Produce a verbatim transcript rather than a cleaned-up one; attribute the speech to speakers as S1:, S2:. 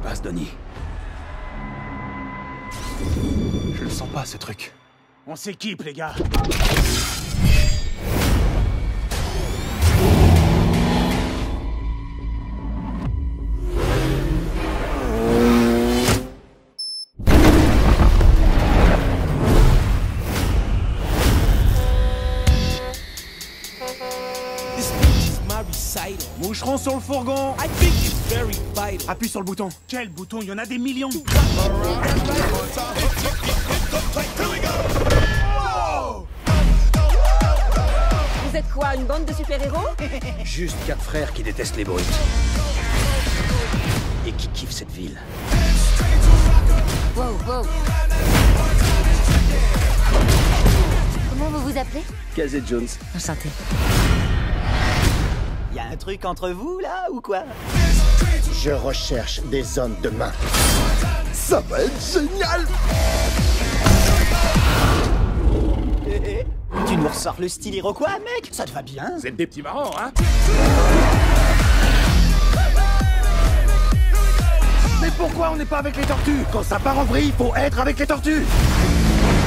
S1: passe, Donnie? Je le sens pas, ce truc.
S2: On s'équipe, les gars. Moucheron sur le fourgon.
S3: I think it's very vital.
S1: Appuie sur le bouton.
S2: Quel bouton? Il y en a des millions.
S3: Vous
S4: êtes quoi, une bande de super-héros?
S1: Juste quatre frères qui détestent les brutes. Et qui kiffent cette ville.
S4: Wow, wow. Comment vous vous appelez?
S1: Casey Jones.
S4: Enchanté.
S5: Y a un truc entre vous, là, ou quoi?
S6: Je recherche des hommes de main. Ça va être génial!
S5: Tu nous ressors le style Iroquois, mec? Ça te va bien?
S2: Vous êtes des petits marrants, hein?
S6: Mais pourquoi on n'est pas avec les tortues? Quand ça part en vrille, il faut être avec les tortues!